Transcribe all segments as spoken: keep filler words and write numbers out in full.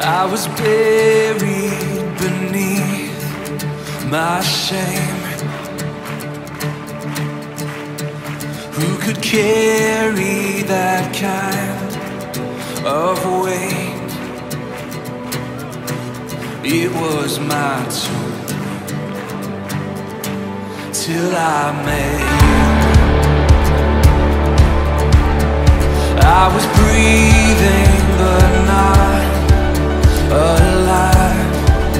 I was buried beneath my shame. Who could carry that kind of weight? It was my tomb till I met you. I was breathing but not alive.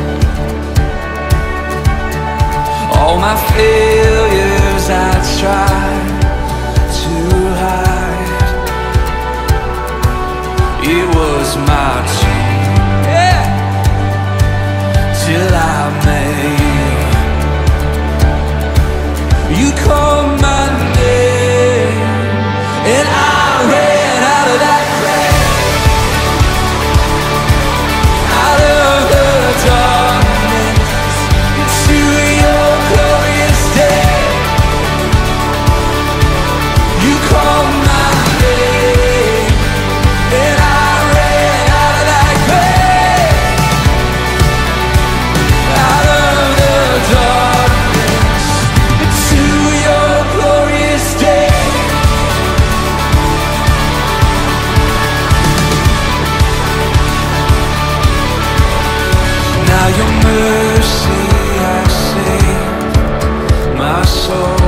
All my failures I tried to hide. It was my tomb, yeah, till I met you. You called my name and I ran out of that grave, out of the darkness into your glorious day. You called my name and I ran out of that grave, out of the darkness into your glorious day. Now your mercy has saved my soul.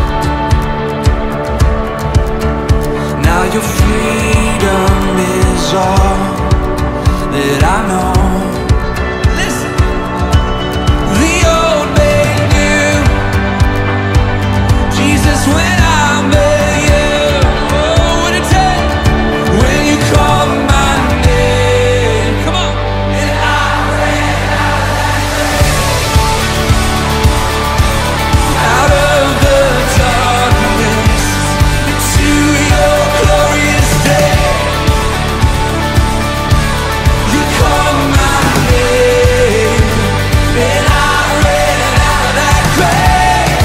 Now your freedom is all that I know. Listen, the old man knew Jesus when I met you. Oh, what a day when you called my name. Come on. And I ran out of that grave, out of the darkness into your glorious day. You called my name and I ran out of that grave,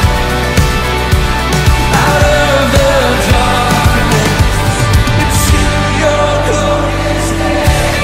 out of the darkness into your glorious day.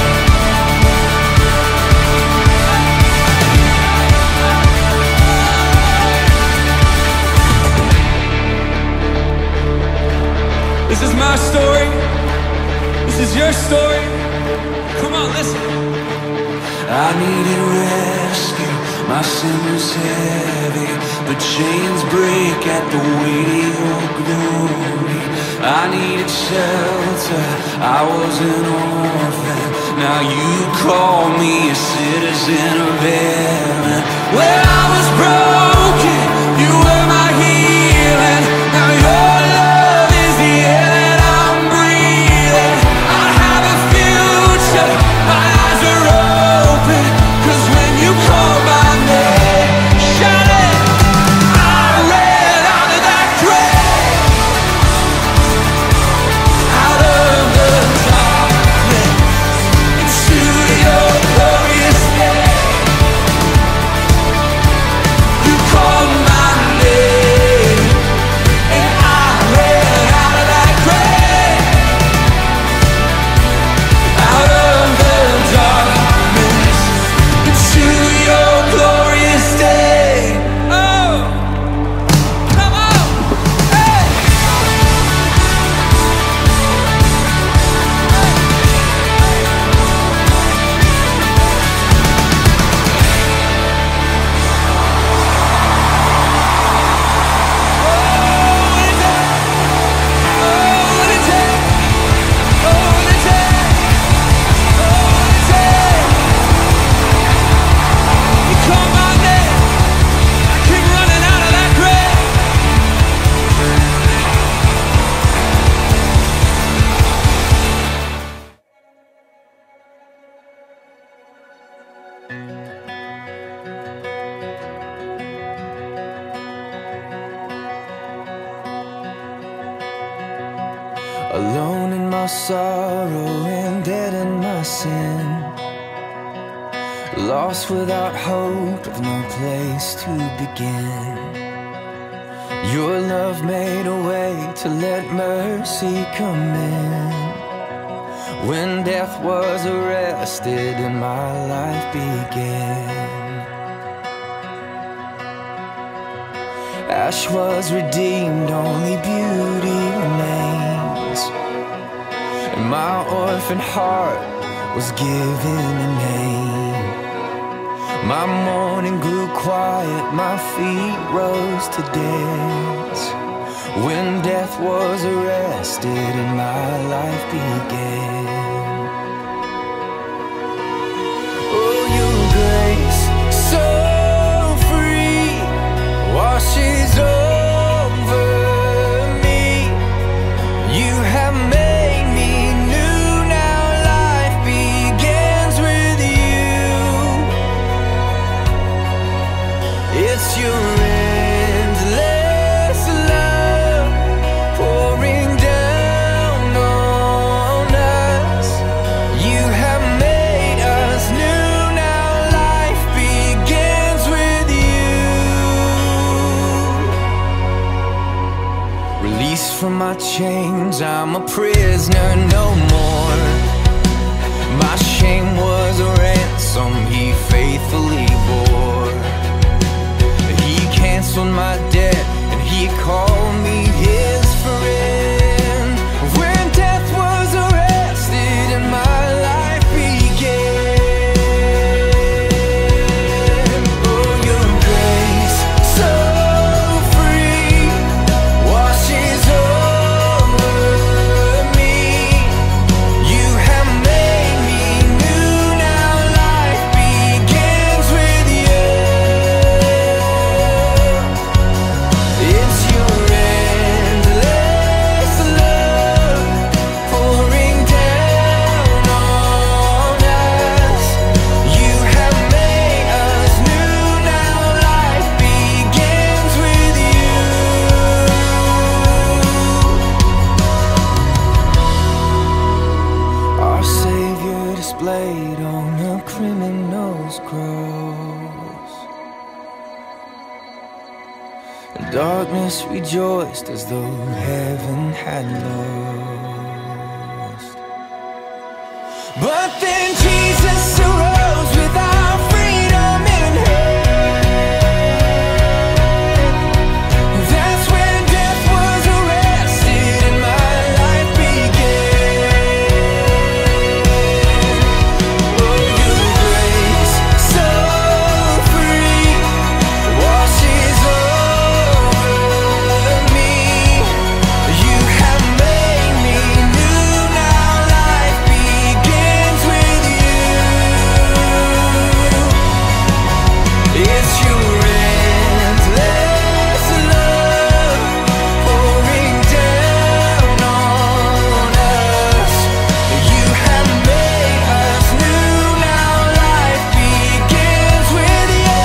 This is my story. This is your story. Come on, listen. I needed rescue, my sin was heavy, but chains break at the weight of your glory. I needed shelter, I was an orphan. Now you call me a citizen of heaven. When I was broken, you were my healing. Now your love is the air that I'm breathing. I have a future, my eyes are open, 'cause when you call my name, shout it, I ran out of that grave, out of the darkness into your glorious day. You called my name and I ran out of that grave, out of the darkness into your glorious day. Oh, come on, hey. Alone in my sorrow and dead in my sin, lost without hope, with no place to begin. Your love made a way to let mercy come in. when death was arrested and my life began. Ash was redeemed, only beauty remains, and my orphan heart was given a name. My mourning grew quiet, my feet rose to dance, when death was arrested and my life began. Oh, your grace, so free, washes over me. You have made me new, now life begins with you. It's your endless love pouring down on us. You have made us new, now life begins with you. Released from my chains, I'm a prisoner no more. My shame was a ransom he faithfully bore. He canceled my debt and he called me his friend, when death was arrested and my life began. Oh, your grace, so free, washes over me. You have made me new, now life begins with you. It's your endless love pouring down on us. You have made us new, now life begins with you. Our Savior displayed on a criminal's cross. Darkness rejoiced as though heaven had lost. But then Jesus arose with our freedom in hand. That's when death was arrested and my life began. Oh, your grace, so free, washes over me. You have made me new, now life begins with you. It's your endless love pouring down on us. You have made us new, now life begins with you.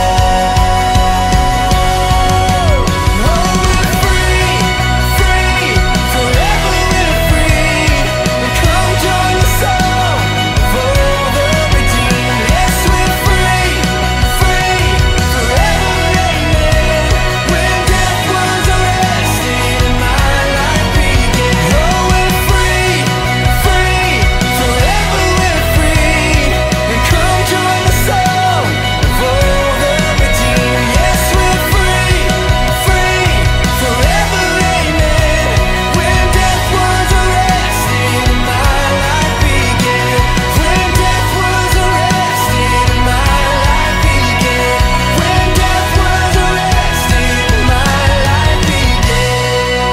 Oh, we're free, free, forever we're free. Come join the song for all the redeemed. Yes, we're free, free, forever, amen. When death was arrested and my life began. Oh, we're free, free, forever we're free. Come join the song for all the redeemed. Yes, we're free, free, forever, amen. When death was arrested and my life began. When death was arrested and my life began. When death was arrested and my life began.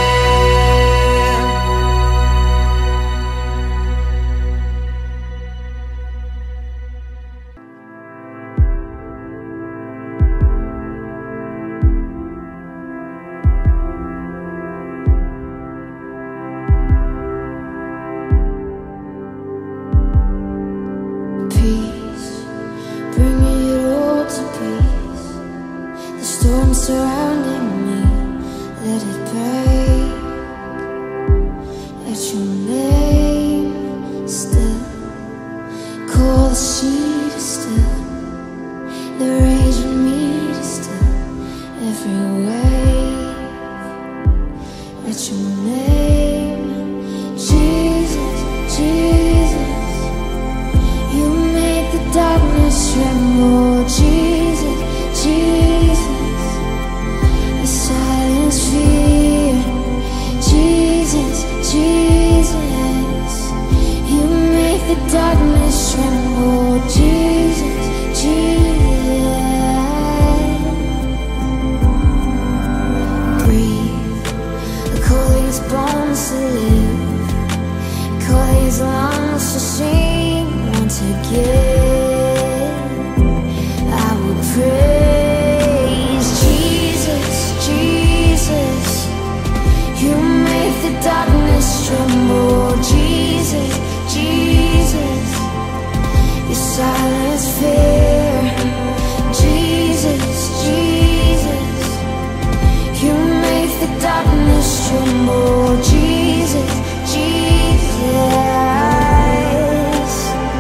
Peace, bring it all to peace. The storm surrounding me, let it break. Let your name still, call the sea to still, the rage in me to still, every wave. Let your name, Jesus, Jesus. darkness tremble. Jesus, Jesus,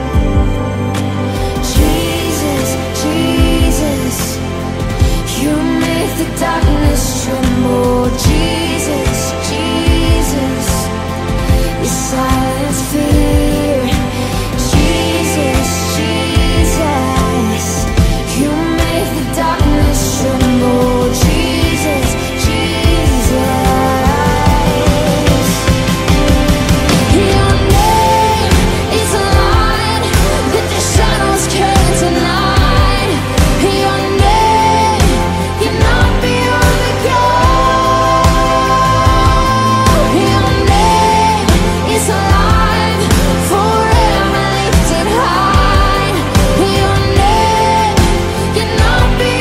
Jesus, Jesus, you make the darkness tremble. Jesus, Jesus, you silence fear. Jesus, Jesus, you make the darkness tremble. Jesus, Jesus, your name is a light that the shadows can't deny. Your name cannot be overcome. Your name is alive, forever lifted high. Your name cannot be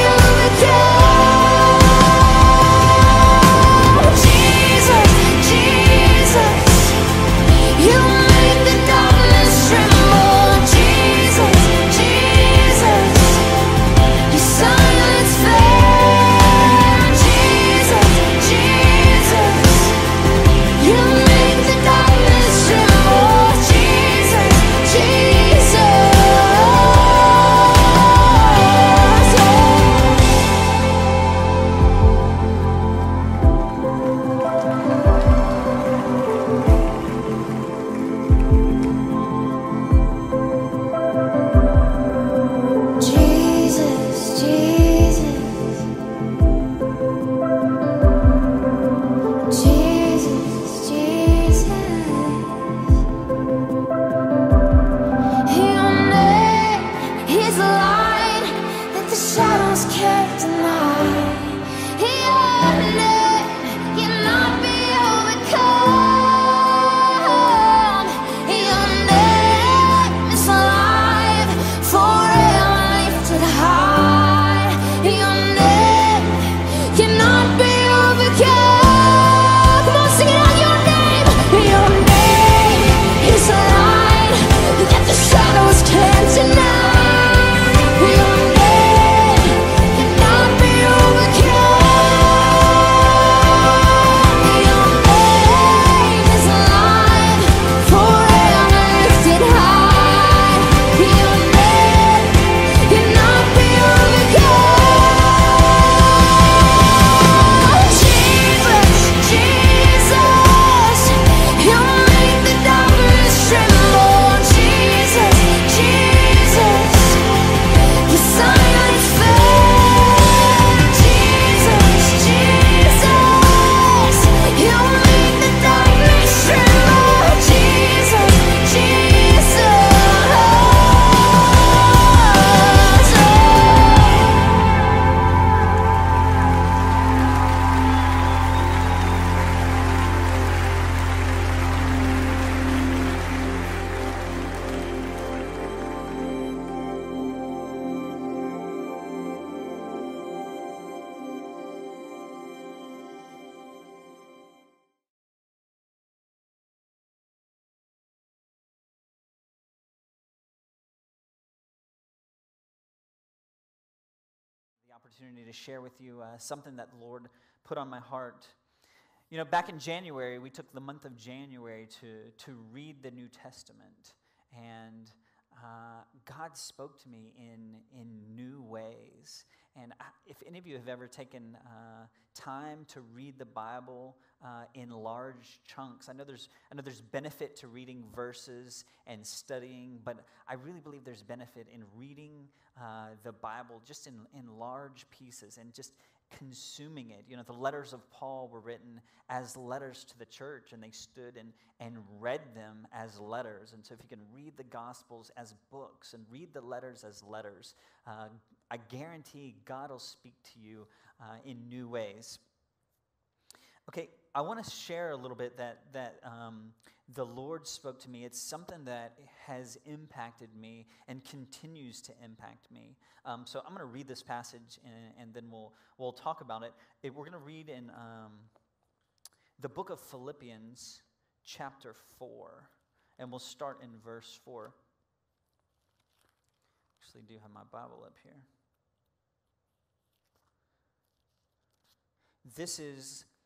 overcome. Jesus, Jesus, you make the darkness tremble. Jesus, Jesus, you silence fear. Jesus, Jesus, you make the darkness tremble. Jesus, Jesus. Jesus, Jesus, Jesus, Jesus. Your name is a light that the shadows can't deny. Your name cannot be overcome. Your name is alive, forever lifted high. Your name cannot be overcome. Come on, sing it out. Your name, your name is a light that the shadows can't deny. Your name cannot be overcome. Your name is alive, forever lifted high. Your name cannot be overcome. Jesus, Jesus, you make the darkness tremble. Jesus, Jesus, you silence fear. Jesus, Jesus, you make the darkness tremble. Jesus, Jesus. The opportunity to share with you uh, something that the Lord put on my heart. You know, back in January, we took the month of January to, to read the New Testament, and uh, God spoke to me in, in new ways. And I, if any of you have ever taken uh, time to read the Bible uh, in large chunks, I know there's I know there's benefit to reading verses and studying, but I really believe there's benefit in reading uh, the Bible just in, in large pieces and just consuming it. You know, the letters of Paul were written as letters to the church, and they stood and, and read them as letters. And so if you can read the Gospels as books and read the letters as letters, uh, I guarantee God will speak to you uh, in new ways. Okay, I want to share a little bit that that um, the Lord spoke to me. It's something that has impacted me and continues to impact me. Um, so I'm going to read this passage, and, and then we'll we'll talk about it. it we're going to read in um, the book of Philippians, chapter four, and we'll start in verse four. Actually, do have my Bible up here. This is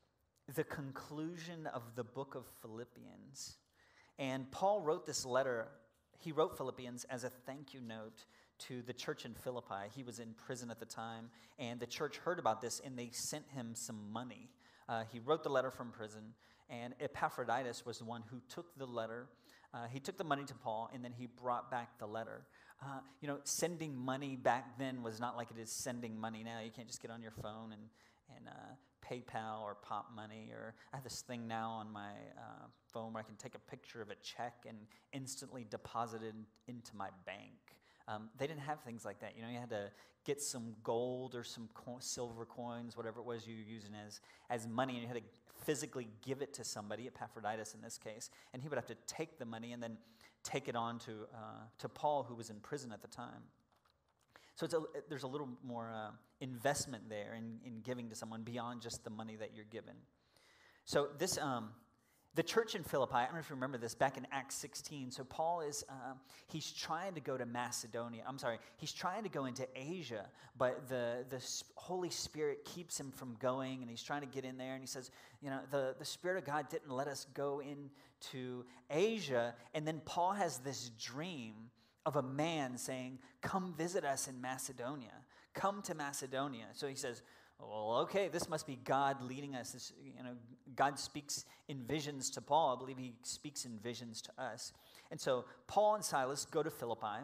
the conclusion of the book of Philippians. And Paul wrote this letter, he wrote Philippians as a thank you note to the church in Philippi. He was in prison at the time, and the church heard about this, and they sent him some money. Uh, he wrote the letter from prison, and Epaphroditus was the one who took the letter. Uh, he took the money to Paul, and then he brought back the letter. Uh, you know, sending money back then was not like it is sending money now. You can't just get on your phone and, and uh, PayPal or Pop Money, or I have this thing now on my uh, phone where I can take a picture of a check and instantly deposit it into my bank. Um, they didn't have things like that. You know, you had to get some gold or some co- silver coins, whatever it was you were using as, as money, and you had to physically give it to somebody, Epaphroditus in this case, and he would have to take the money and then take it on to, uh, to Paul, who was in prison at the time. So it's a, there's a little more uh, investment there in, in giving to someone beyond just the money that you're given. So this, um, the church in Philippi, I don't know if you remember this, back in Acts sixteen, so Paul is, uh, he's trying to go to Macedonia. I'm sorry, he's trying to go into Asia, but the, the Holy Spirit keeps him from going, and he's trying to get in there, and he says, you know, the, the Spirit of God didn't let us go into Asia, and then Paul has this dream of a man saying, come visit us in Macedonia. Come to Macedonia. So he says, well, okay, this must be God leading us. This, you know, God speaks in visions to Paul. I believe he speaks in visions to us. And so Paul and Silas go to Philippi,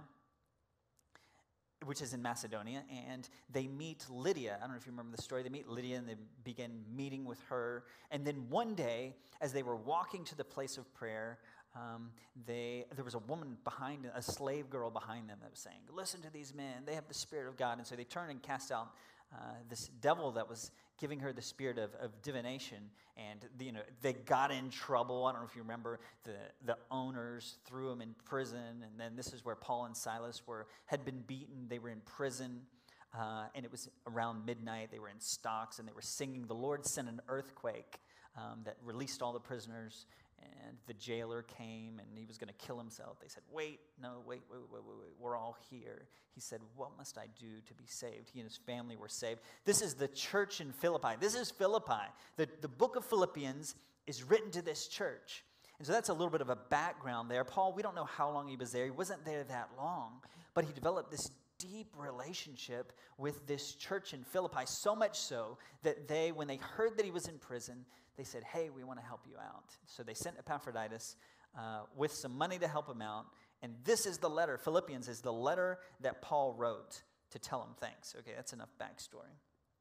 which is in Macedonia, and they meet Lydia. I don't know if you remember the story. They meet Lydia, and they begin meeting with her. And then one day, as they were walking to the place of prayer, Um, they there was a woman behind, a slave girl behind them that was saying, listen to these men, they have the Spirit of God. And so they turned and cast out uh, this devil that was giving her the spirit of, of divination. And, you know, they got in trouble. I don't know if you remember, the, the owners threw them in prison. And then this is where Paul and Silas were had been beaten. They were in prison. Uh, and it was around midnight. They were in stocks, and they were singing. The Lord sent an earthquake um, that released all the prisoners. And the jailer came, and he was going to kill himself. They said, wait, no, wait, wait, wait, wait, wait, we're all here. He said, what must I do to be saved? He and his family were saved. This is the church in Philippi. This is Philippi. The, the book of Philippians is written to this church. And so that's a little bit of a background there. Paul, we don't know how long he was there. He wasn't there that long, but he developed this deep relationship with this church in Philippi, so much so that they, when they heard that he was in prison, they said, hey, we want to help you out. So they sent Epaphroditus uh, with some money to help him out. And this is the letter. Philippians is the letter that Paul wrote to tell him thanks. Okay, that's enough backstory.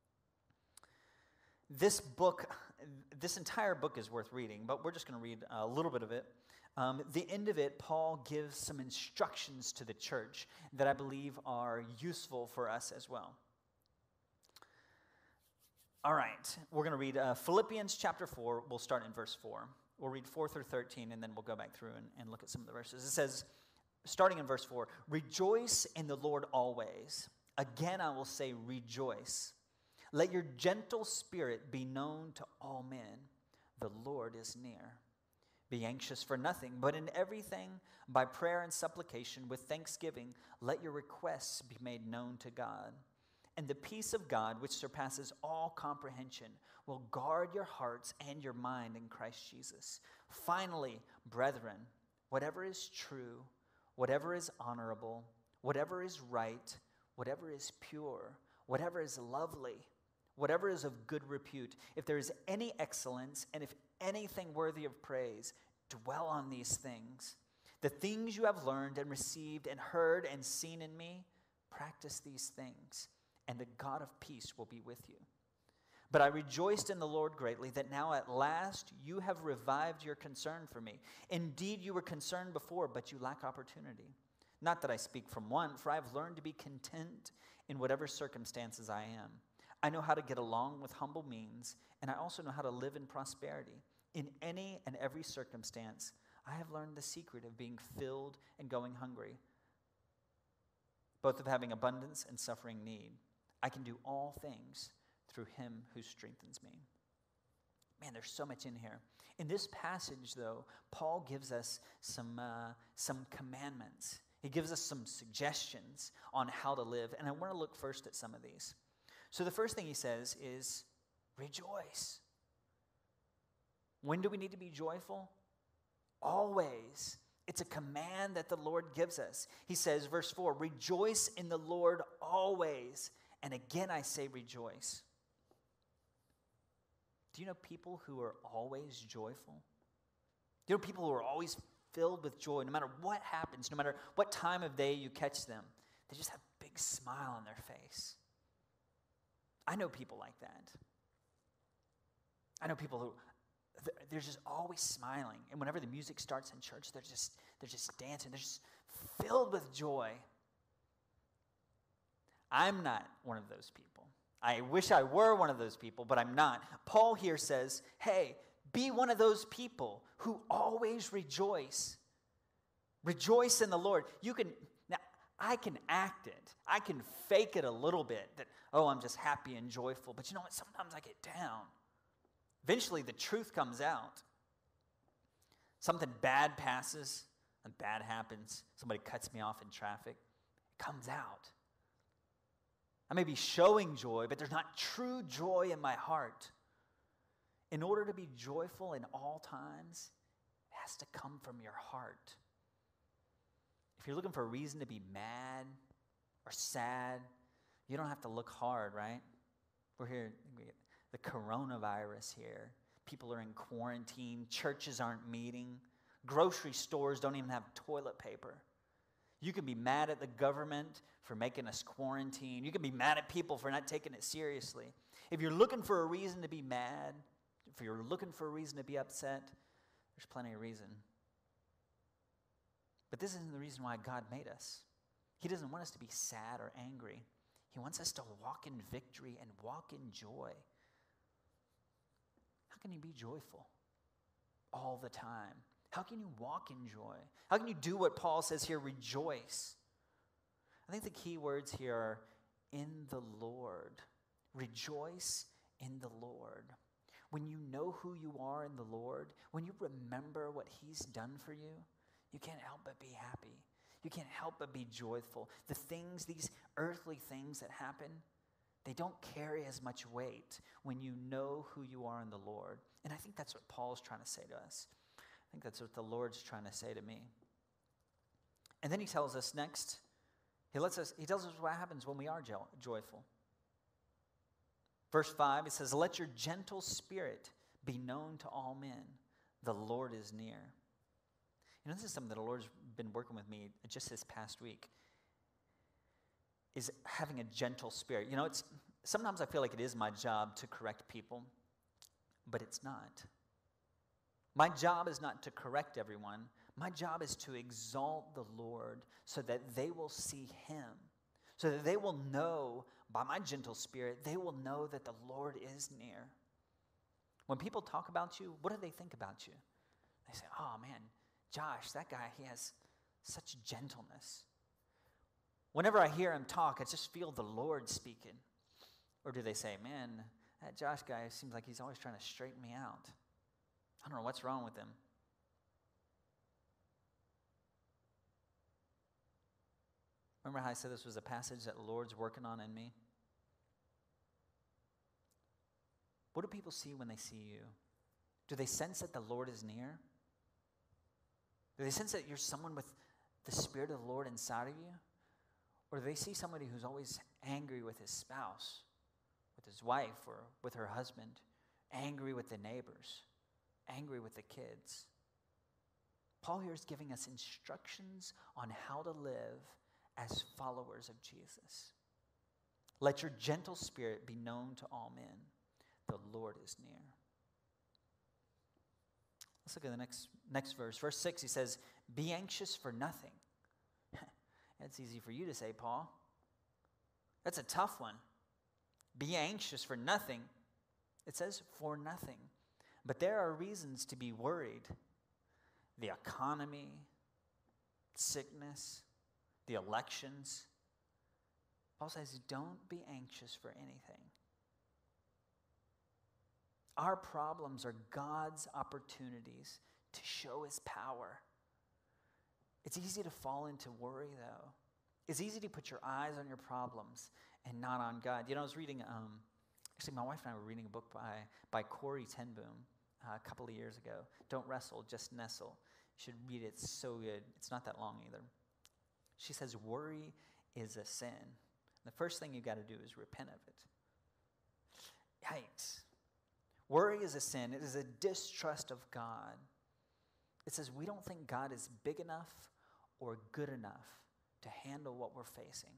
This book, this entire book is worth reading, but we're just going to read a little bit of it. Um, the end of it, Paul gives some instructions to the church that I believe are useful for us as well. All right, we're going to read uh, Philippians chapter four. We'll start in verse four. We'll read four through thirteen, and then we'll go back through and, and look at some of the verses. It says, starting in verse four, rejoice in the Lord always. Again, I will say rejoice. Let your gentle spirit be known to all men. The Lord is near. Be anxious for nothing, but in everything, by prayer and supplication, with thanksgiving, let your requests be made known to God. And the peace of God, which surpasses all comprehension, will guard your hearts and your mind in Christ Jesus. Finally, brethren, whatever is true, whatever is honorable, whatever is right, whatever is pure, whatever is lovely, whatever is of good repute, if there is any excellence, and if anything worthy of praise, dwell on these things. The things you have learned and received and heard and seen in me, practice these things, and the God of peace will be with you. But I rejoiced in the Lord greatly that now at last you have revived your concern for me. Indeed, you were concerned before, but you lack opportunity. Not that I speak from want, for I have learned to be content in whatever circumstances I am. I know how to get along with humble means, and I also know how to live in prosperity. In any and every circumstance, I have learned the secret of being filled and going hungry, both of having abundance and suffering need. I can do all things through him who strengthens me. Man, there's so much in here. In this passage, though, Paul gives us some, uh, some commandments. He gives us some suggestions on how to live, and I want to look first at some of these. So the first thing he says is, rejoice. When do we need to be joyful? Always. It's a command that the Lord gives us. He says, verse four, rejoice in the Lord always. And again I say rejoice. Do you know people who are always joyful? Do you know people who are always filled with joy, no matter what happens, no matter what time of day you catch them? They just have a big smile on their face. I know people like that. I know people who, they're just always smiling. And whenever the music starts in church, they're just, they're just dancing. They're just filled with joy. I'm not one of those people. I wish I were one of those people, but I'm not. Paul here says, hey, be one of those people who always rejoice. Rejoice in the Lord. You can, now, I can act it. I can fake it a little bit that, oh, I'm just happy and joyful. But you know what? Sometimes I get down. Eventually, the truth comes out. Something bad passes, and bad happens. Somebody cuts me off in traffic. It comes out. I may be showing joy, but there's not true joy in my heart. In order to be joyful in all times, it has to come from your heart. If you're looking for a reason to be mad or sad, you don't have to look hard, right? We're here, the coronavirus here. People are in quarantine. Churches aren't meeting. Grocery stores don't even have toilet paper. You can be mad at the government for making us quarantine. You can be mad at people for not taking it seriously. If you're looking for a reason to be mad, if you're looking for a reason to be upset, there's plenty of reason. But this isn't the reason why God made us. He doesn't want us to be sad or angry. He wants us to walk in victory and walk in joy. How can you be joyful all the time? How can you walk in joy? How can you do what Paul says here, rejoice? I think the key words here are in the Lord. Rejoice in the Lord. When you know who you are in the Lord, when you remember what he's done for you, you can't help but be happy. You can't help but be joyful. The things, these earthly things that happen, they don't carry as much weight when you know who you are in the Lord. And I think that's what Paul's trying to say to us. I think that's what the Lord's trying to say to me. And then he tells us next, he lets us, he tells us what happens when we are jo- joyful. Verse five, it says, let your gentle spirit be known to all men. The Lord is near. You know, this is something that the Lord's been working with me just this past week, is having a gentle spirit. You know, it's sometimes I feel like it is my job to correct people, but it's not. My job is not to correct everyone. My job is to exalt the Lord so that they will see him, so that they will know by my gentle spirit, they will know that the Lord is near. When people talk about you, what do they think about you? They say, oh man, Josh, that guy, he has such gentleness. Whenever I hear him talk, I just feel the Lord speaking. Or do they say, man, that Josh guy seems like he's always trying to straighten me out. I don't know what's wrong with him. Remember how I said this was a passage that the Lord's working on in me? What do people see when they see you? Do they sense that the Lord is near? Do they sense that you're someone with the Spirit of the Lord inside of you? Or do they see somebody who's always angry with his spouse, with his wife, or with her husband, angry with the neighbors, angry with the kids? Paul here is giving us instructions on how to live as followers of Jesus. Let your gentle spirit be known to all men. The Lord is near. Let's look at the next, next verse. Verse six, he says, be anxious for nothing. That's easy for you to say, Paul. That's a tough one. Be anxious for nothing. It says for nothing. But there are reasons to be worried. The economy, sickness, the elections. Paul says, don't be anxious for anything. Our problems are God's opportunities to show his power. It's easy to fall into worry, though. It's easy to put your eyes on your problems and not on God. You know, I was reading, um, actually my wife and I were reading a book by, by Corrie ten Boom. uh, a couple of years ago. Don't wrestle, just nestle. You should read it. It's so good. It's not that long either. She says, worry is a sin. The first thing you got to do is repent of it. Yikes. Worry is a sin. It is a distrust of God. It says we don't think God is big enough or good enough to handle what we're facing.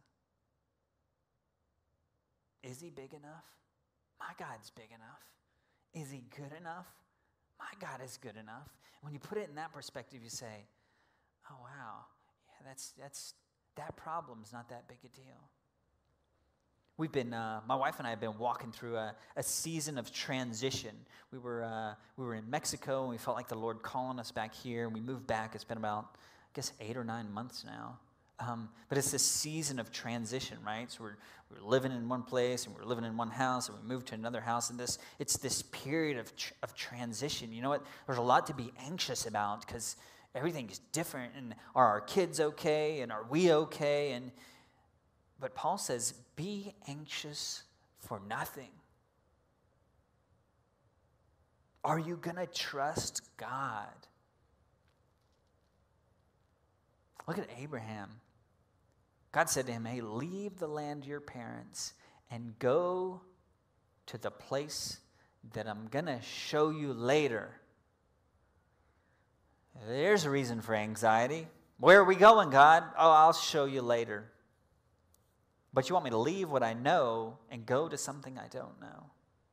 Is he big enough? My God's big enough. Is he good enough? My God is good enough. When you put it in that perspective, you say, oh, wow, yeah, that's that's that problem's not that big a deal. We've been, uh, my wife and I have been walking through a, a season of transition. We were uh, we were in Mexico, and we felt like the Lord calling us back here, and we moved back. It's been about, I guess, eight or nine months now. Um, but it's this season of transition, right? So we're, we're living in one place, and we're living in one house, and we moved to another house, and this it's this period of tr- of transition. You know what? There's a lot to be anxious about because everything is different, and are our kids okay, and are we okay? And but Paul says, be anxious for nothing. Are you going to trust God? Look at Abraham. God said to him, hey, leave the land of your parents and go to the place that I'm going to show you later. There's a reason for anxiety. Where are we going, God? Oh, I'll show you later. But you want me to leave what I know and go to something I don't know.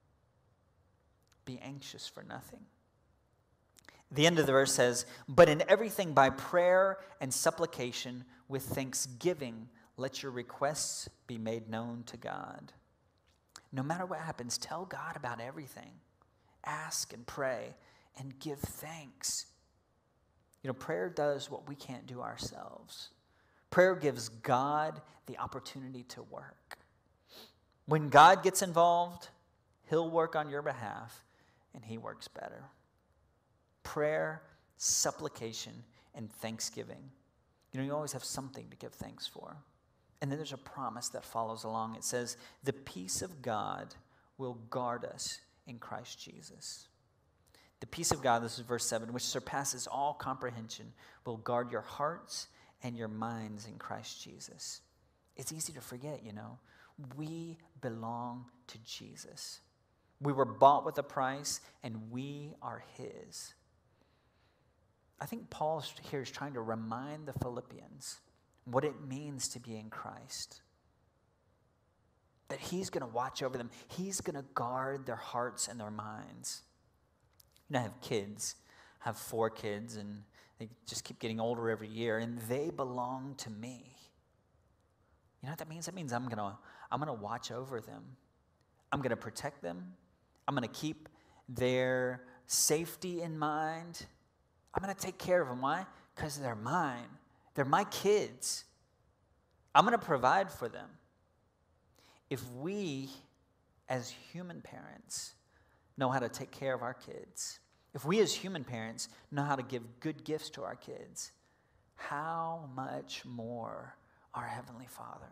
Be anxious for nothing. The end of the verse says, but in everything by prayer and supplication with thanksgiving, let your requests be made known to God. No matter what happens, tell God about everything. Ask and pray and give thanks. You know, prayer does what we can't do ourselves. Prayer gives God the opportunity to work. When God gets involved, he'll work on your behalf, and he works better. Prayer, supplication, and thanksgiving. You know, you always have something to give thanks for. And then there's a promise that follows along. It says, the peace of God will guard us in Christ Jesus. The peace of God, this is verse seven, which surpasses all comprehension, will guard your hearts and your minds in Christ Jesus. It's easy to forget, you know. We belong to Jesus. We were bought with a price, and we are his. I think Paul here is trying to remind the Philippians what it means to be in Christ. That he's going to watch over them. He's going to guard their hearts and their minds. You know, I have kids. I have four kids, and they just keep getting older every year, and they belong to me. You know what that means? That means I'm going to I'm going to watch over them. I'm going to protect them. I'm going to keep their safety in mind. I'm going to take care of them. Why? Because they're mine. They're my kids. I'm going to provide for them. If we, as human parents, know how to take care of our kids, if we as human parents know how to give good gifts to our kids, how much more our Heavenly Father?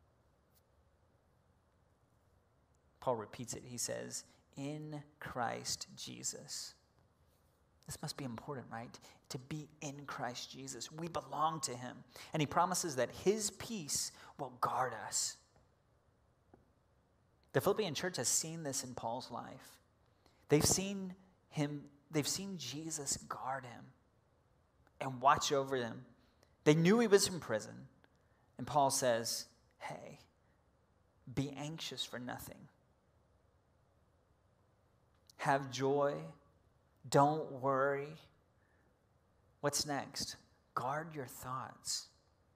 Paul repeats it. He says, in Christ Jesus. This must be important, right? To be in Christ Jesus. We belong to him. And he promises that his peace will guard us. The Philippian church has seen this in Paul's life. They've seen him, they've seen Jesus guard him and watch over them. They knew he was in prison. And Paul says, hey, be anxious for nothing. Have joy. Don't worry. What's next? Guard your thoughts.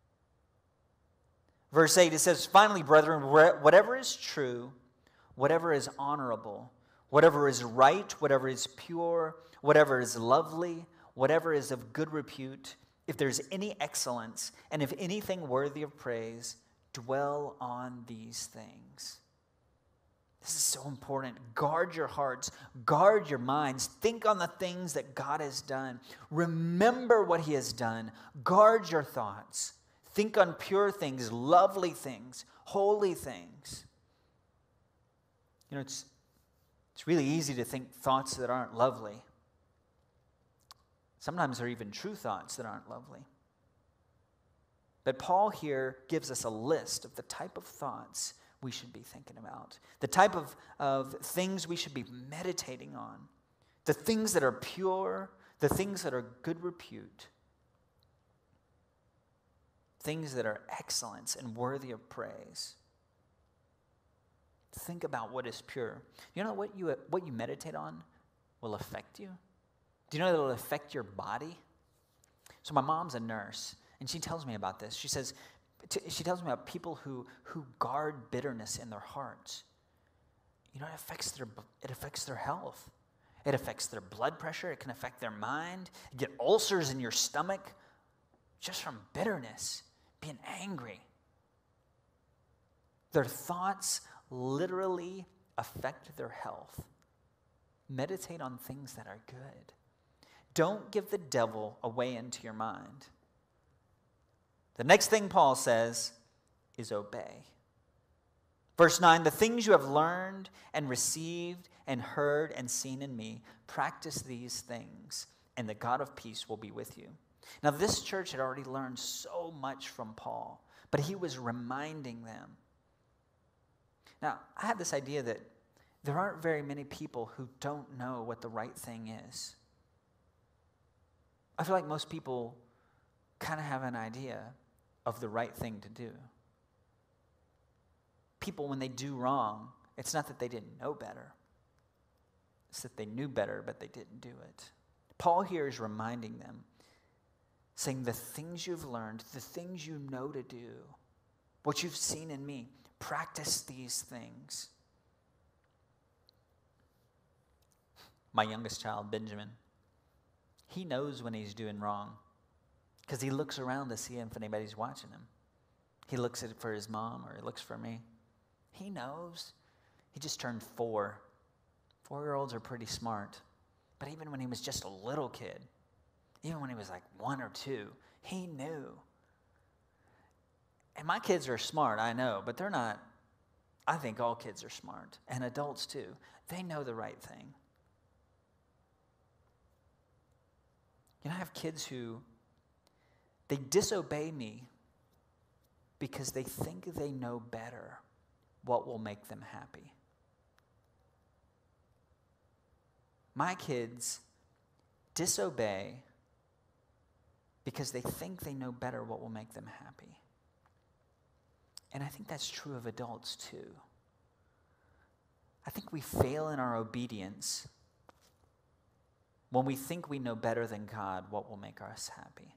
Verse eight, it says, finally, brethren, whatever is true, whatever is honorable, whatever is right, whatever is pure, whatever is lovely, whatever is of good repute, if there's any excellence, and if anything worthy of praise, dwell on these things. This is so important. Guard your hearts. Guard your minds. Think on the things that God has done. Remember what he has done. Guard your thoughts. Think on pure things, lovely things, holy things. You know, it's, it's really easy to think thoughts that aren't lovely. Sometimes they're even true thoughts that aren't lovely. But Paul here gives us a list of the type of thoughts we should be thinking about, the type of, of things we should be meditating on, the things that are pure, the things that are good repute, things that are excellence and worthy of praise. Think about what is pure. You know what you, what you meditate on will affect you? Do you know that it'll affect your body? So my mom's a nurse, and she tells me about this. She says, she tells me about people who, who guard bitterness in their hearts. You know, it affects their, it affects their health. It affects their blood pressure. It can affect their mind. You get ulcers in your stomach just from bitterness, being angry. Their thoughts literally affect their health. Meditate on things that are good. Don't give the devil a way into your mind. The next thing Paul says is obey. Verse nine, the things you have learned and received and heard and seen in me, practice these things, and the God of peace will be with you. Now, this church had already learned so much from Paul, but he was reminding them. Now, I have this idea that there aren't very many people who don't know what the right thing is. I feel like most people kind of have an idea of the right thing to do. People, when they do wrong, it's not that they didn't know better. It's that they knew better, but they didn't do it. Paul here is reminding them, saying the things you've learned, the things you know to do, what you've seen in me, practice these things. My youngest child, Benjamin, he knows when he's doing wrong because he looks around to see if anybody's watching him. He looks at it for his mom or he looks for me. He knows. He just turned four. Four-year-olds are pretty smart. But even when he was just a little kid, even when he was like one or two, he knew. And my kids are smart, I know, but they're not. I think all kids are smart, and adults too. They know the right thing. You know, I have kids who, they disobey me because they think they know better what will make them happy. My kids disobey because they think they know better what will make them happy. And I think that's true of adults too. I think we fail in our obedience when we think we know better than God what will make us happy.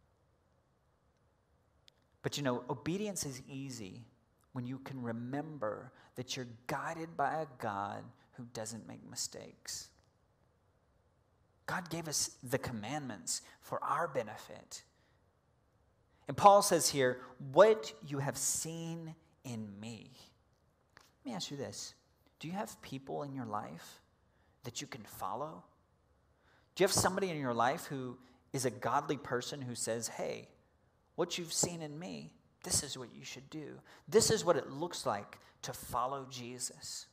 But you know, obedience is easy when you can remember that you're guided by a God who doesn't make mistakes. God gave us the commandments for our benefit. And Paul says here, what you have seen in me. Let me ask you this. Do you have people in your life that you can follow? Do you have somebody in your life who is a godly person who says, hey, what you've seen in me, this is what you should do. This is what it looks like to follow Jesus.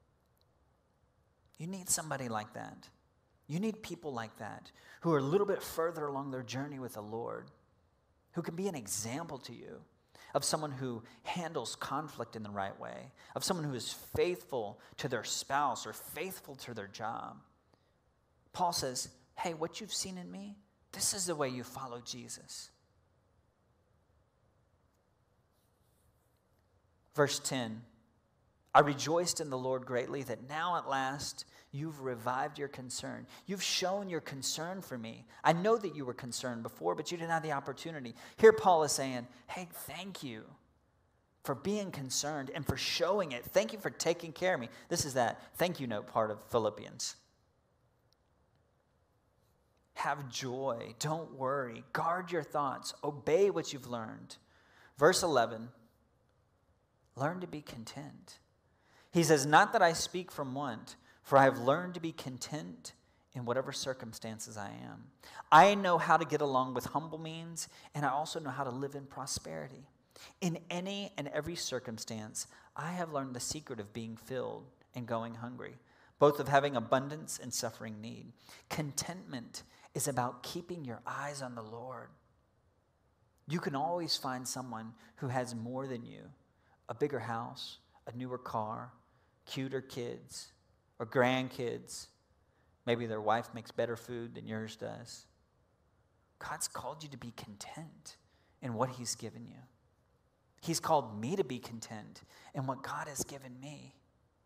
You need somebody like that. You need people like that who are a little bit further along their journey with the Lord, who can be an example to you of someone who handles conflict in the right way, of someone who is faithful to their spouse or faithful to their job. Paul says, hey, what you've seen in me, this is the way you follow Jesus. Verse ten, I rejoiced in the Lord greatly that now at last you've revived your concern. You've shown your concern for me. I know that you were concerned before, but you didn't have the opportunity. Here Paul is saying, hey, thank you for being concerned and for showing it. Thank you for taking care of me. This is that thank you note part of Philippians. Have joy. Don't worry. Guard your thoughts. Obey what you've learned. Verse eleven, learn to be content. He says, not that I speak from want, for I have learned to be content in whatever circumstances I am. I know how to get along with humble means, and I also know how to live in prosperity. In any and every circumstance, I have learned the secret of being filled and going hungry, both of having abundance and suffering need. Contentment is about keeping your eyes on the Lord. You can always find someone who has more than you, a bigger house, a newer car, cuter kids, or grandkids. Maybe their wife makes better food than yours does. God's called you to be content in what he's given you. He's called me to be content in what God has given me.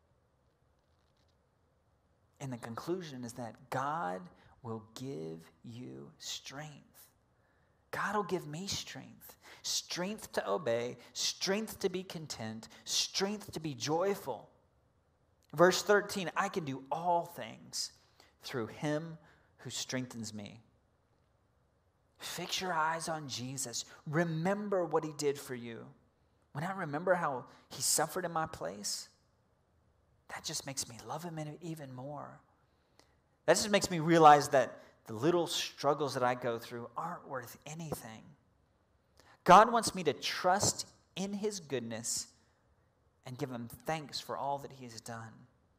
And the conclusion is that God will give you strength. God will give me strength. Strength to obey, strength to be content, strength to be joyful. Verse thirteen, I can do all things through him who strengthens me. Fix your eyes on Jesus. Remember what he did for you. When I remember how he suffered in my place, that just makes me love him even more. That just makes me realize that the little struggles that I go through aren't worth anything. God wants me to trust in his goodness and give him thanks for all that he has done.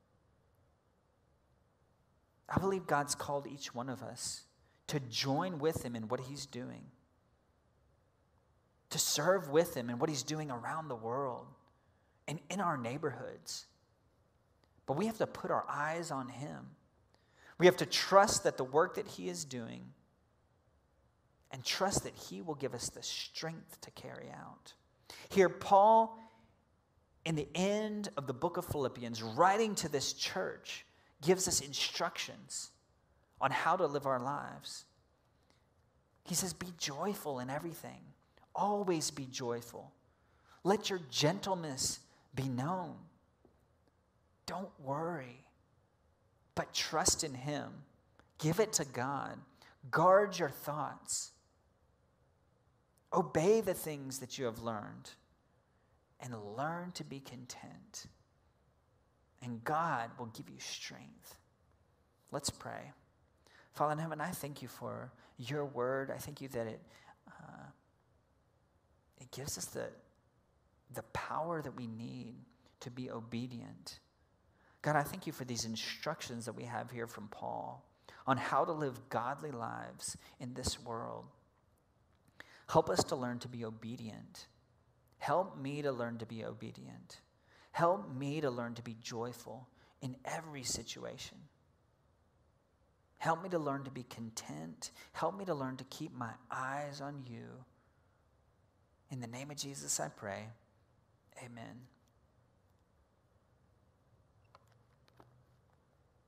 I believe God's called each one of us to join with him in what he's doing, to serve with him in what he's doing around the world and in our neighborhoods. But we have to put our eyes on him. We have to trust that the work that he is doing and trust that he will give us the strength to carry out. Here, Paul, in the end of the book of Philippians, writing to this church, gives us instructions on how to live our lives. He says, be joyful in everything. Always be joyful. Let your gentleness be known. Don't worry, but trust in him. Give it to God. Guard your thoughts. Obey the things that you have learned and learn to be content. And God will give you strength. Let's pray. Father in heaven, I thank you for your word. I thank you that it uh, it gives us the, the power that we need to be obedient. God, I thank you for these instructions that we have here from Paul on how to live godly lives in this world. Help us to learn to be obedient. Help me to learn to be obedient. Help me to learn to be joyful in every situation. Help me to learn to be content. Help me to learn to keep my eyes on you. In the name of Jesus, I pray. Amen.